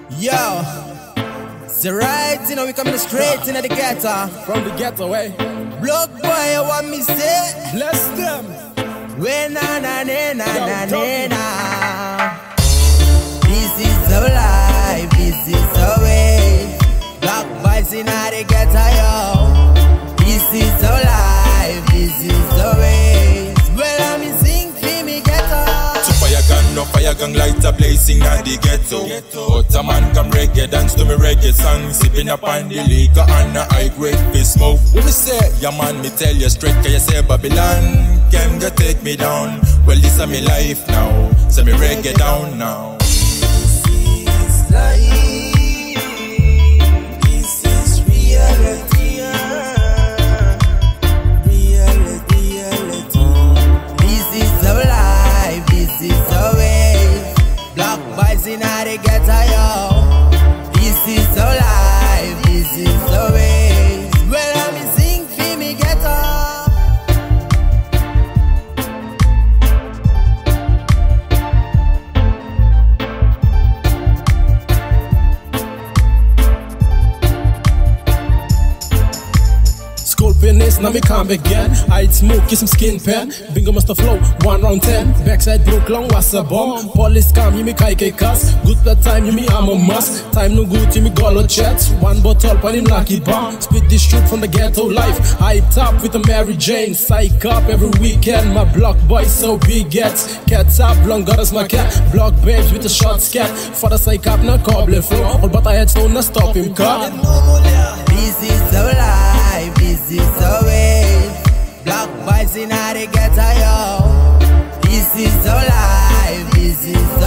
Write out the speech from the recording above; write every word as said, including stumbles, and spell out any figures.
Yo, the right, you know, we coming straight into the ghetto. From the ghetto, eh? Block boy, you want me say? Bless them. We na na na na na na na. This is the life, this is the way. Black boys in the ghetto, yo. This is the life, this is the way. Well, I'm sing for me ghetto. Fire gun, no fire gun, light a blazing at the ghetto. But a man come reggae, dance to me reggae song. Sipping up on the liquor and a high grade fish smoke. When me say, yeah man, me tell you straight, can you say Babylon can go take me down? Well, this is me life now, so me reggae down now. This is life, this is reality, reality, reality. This is the life, this is the way. Black boys in the ghetto, yo. This is the life, this is the way. Well, I'm sing for me ghetto. Finish, now me come again. I'd smoke, kiss some skin pen. Bingo must flow, one round ten. Backside broke long, what's a bomb? Police come, you me kaike cuss. Good that time, you me I'm a must. Time no good, you me golo chat. One bottle, pan him lucky bomb. Spit this truth from the ghetto life. Hyped up with a Mary Jane. Psych up every weekend. My block boy so big gets. Cats up, long got as my cat. Block babes with a short scat. For the psych up, no cobble flow. All but I had stone, no stop him car. This is the life, this is the way. Black boys in the ghetto, yo. This is the life, this is